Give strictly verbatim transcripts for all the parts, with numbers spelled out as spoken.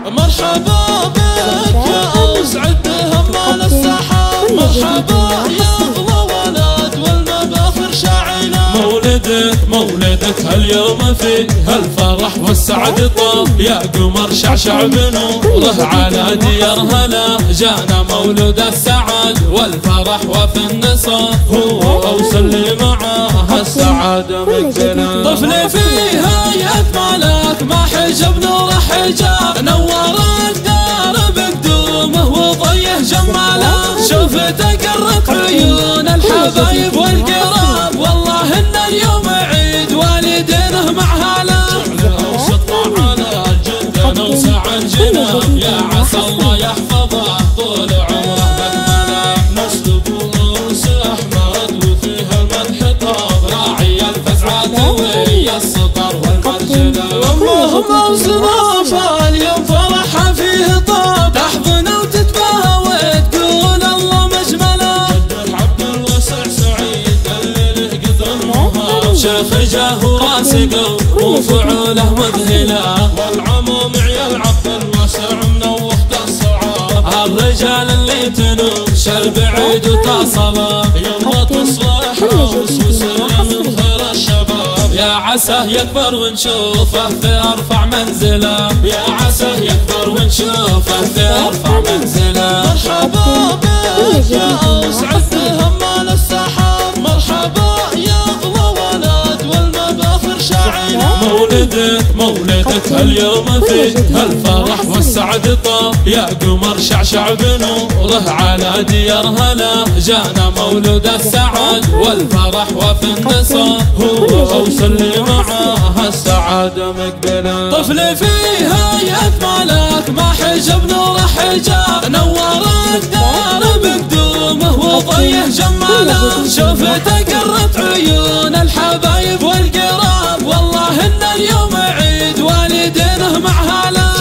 مرحبا بك يا أوسعد همال السحاب، مرحبا يا أغلى ولد والمباخر شاعنا. مولدك مولدك هاليوم فيه هالفرح والسعد طاب، يا قمر شعشع بنوره على ديار هلا. جانا مولود السعد والفرح وفي النصر، هو أوصل معاه السعادة مقبلة. طفل فيها يكملك ما حجب نور حجاب، نور الدار بقدومه وضيه جماله. شوفته قرت عيون الحبايب والقراب، والله ان اليوم عيد والدينه مع هلا. وسطنا على جدنا وسعد جناب، يا عسى الله يحفظه طول عمره بكمله. نسلب وروس احمد وفيها المدح طاب، راعي الفزعات ويا السطر والمرجله. اللهم وصنافه اليوم فرحها فيه طاب، تحضن وتتباهى وتقول الله مجمله. جد عبد الواسع سعيد اللي له قدر مهاب، شيخ جاه وراسقه وفعوله مذهله. والعموم عيال عبد الواسع منوخ الصعاب، الرجال اللي تنوش البعيد وتصله. يلا تصلح عوس وسلم من خير الشباب، يا عساه يكبر ونشوفه في ارفع منزله. يا عساه يكبر ونشوفه في ارفع منزله. مرحبا بك يا أوسعد همال السحاب، مرحبا يا أغلى ولد والمباخر شاعنا. مولدك مولدك هاليوم فيه هالفرح والسعد طاب، يا قمر شعشع بنوره على ديار هلا. جانا مولود السعد والفرح وفي النصر، هو أوصل معاه السعادة مقبلة. طفل فيها يكملك ما حجب نور حجاب، نور الدار بقدومه وضيه جماله. شوفته قرت عيون الحبايب والقراب، والله ان اليوم عيد والدينه مع هلا.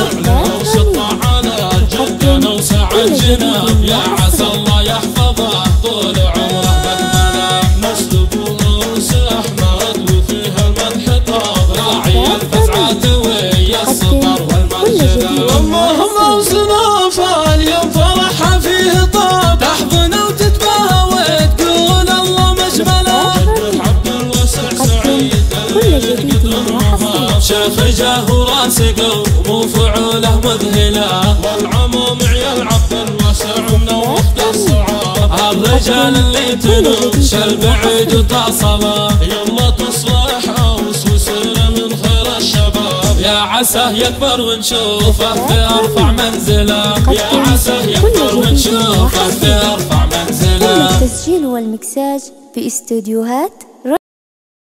وسطنا على جدنا وسعد جناب، يا عسى الله يحفظه طول عمره بكمله. نسلب وروس احمد وفيها المدح طاب، راعي الفزعات ويا السطر والمرجله. اللهم وصنافه اليوم فرحها فيه طاب، تحضن وتتباهى وتقول الله مجمله. جد عبد الواسع سعيد اللي له قدر مهاب، شيخ جاه وراسقه وفعوله مذهله. والعموم عيال عبد الواسع منوخ الصعاب، الرجال اللي تنوش البعيد وتصله. يلا تصلح عوس وسلم من خير الشباب، يا عساه يكبر ونشوفه في ارفع منزله. يا عساه يكبر ونشوفه في ارفع منزله. التسجيل والمكساج في استوديوهات